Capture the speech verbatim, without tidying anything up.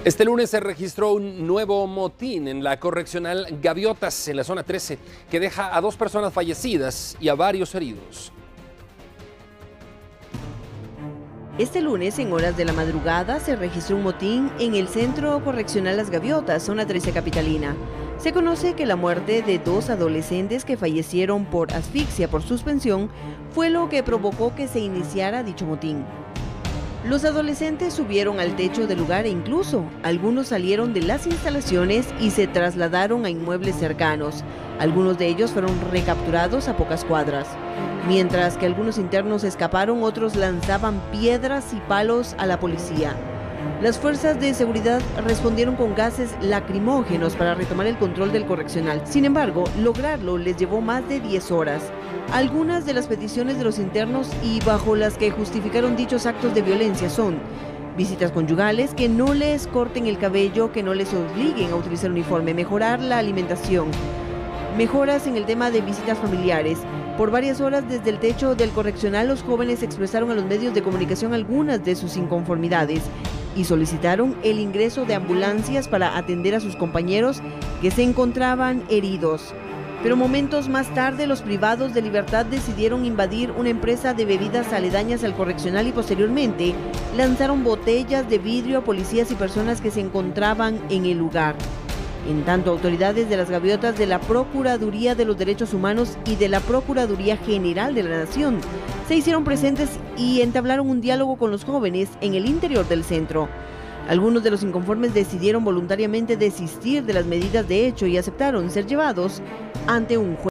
Este lunes se registró un nuevo motín en la correccional Gaviotas, en la zona trece, que deja a dos personas fallecidas y a varios heridos. Este lunes, en horas de la madrugada, se registró un motín en el Centro Correccional Las Gaviotas, zona trece capitalina. Se conoce que la muerte de dos adolescentes que fallecieron por asfixia por suspensión fue lo que provocó que se iniciara dicho motín. Los adolescentes subieron al techo del lugar e incluso algunos salieron de las instalaciones y se trasladaron a inmuebles cercanos. Algunos de ellos fueron recapturados a pocas cuadras. Mientras que algunos internos escaparon, otros lanzaban piedras y palos a la policía. Las fuerzas de seguridad respondieron con gases lacrimógenos para retomar el control del correccional. Sin embargo, lograrlo les llevó más de diez horas. Algunas de las peticiones de los internos y bajo las que justificaron dichos actos de violencia son visitas conyugales, que no les corten el cabello, que no les obliguen a utilizar uniforme, mejorar la alimentación, mejoras en el tema de visitas familiares. Por varias horas desde el techo del correccional, los jóvenes expresaron a los medios de comunicación algunas de sus inconformidades y solicitaron el ingreso de ambulancias para atender a sus compañeros que se encontraban heridos. Pero momentos más tarde, los privados de libertad decidieron invadir una empresa de bebidas aledañas al correccional y posteriormente lanzaron botellas de vidrio a policías y personas que se encontraban en el lugar. En tanto, autoridades de las Gaviotas, de la Procuraduría de los Derechos Humanos y de la Procuraduría General de la Nación se hicieron presentes y entablaron un diálogo con los jóvenes en el interior del centro. Algunos de los inconformes decidieron voluntariamente desistir de las medidas de hecho y aceptaron ser llevados ante un juez.